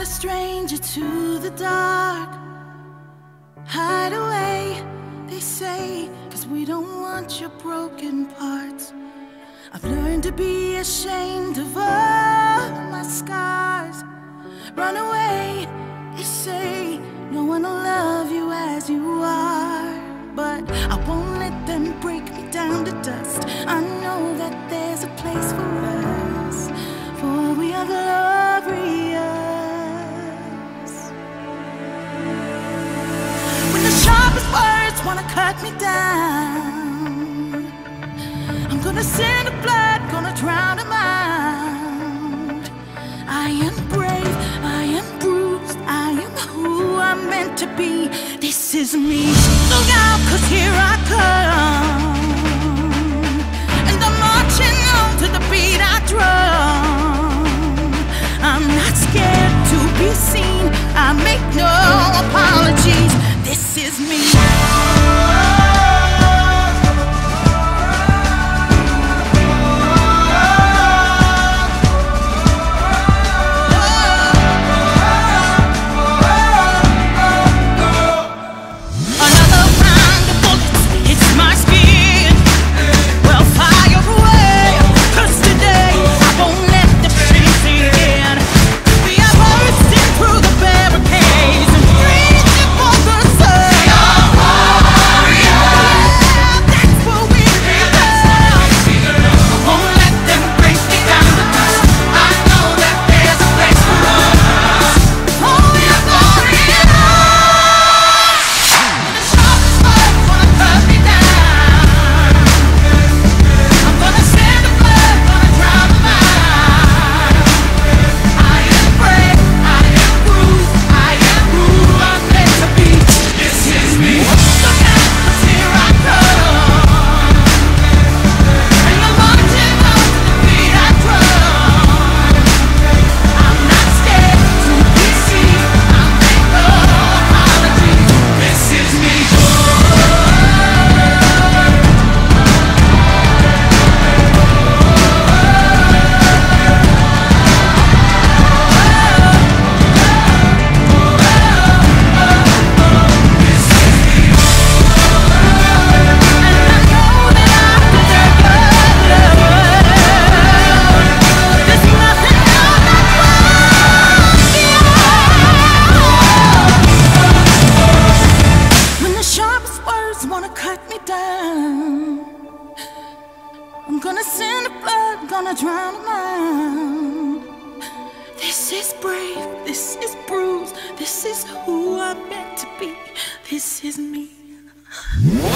a stranger to the dark. Hide away, they say, 'cause we don't want your broken parts. I've learned to be ashamed of all my scars. Run away, they say, no one will love you as you are. But I won't let them break me down to dust. I know that there's a place for us, for we are glorious. When the sharpest words wanna cut me down, I'm gonna send the blood, gonna drown them out. I am brave, I am bruised, I am who I'm meant to be. This is me. Look out, 'cause here I come, and I'm marching on to the beat I drum. I'm not scared to be seen, I make no apologies. This is me. I'm gonna send the blood, gonna drown them out. This is brave, this is bruised, this is who I'm meant to be. This is me.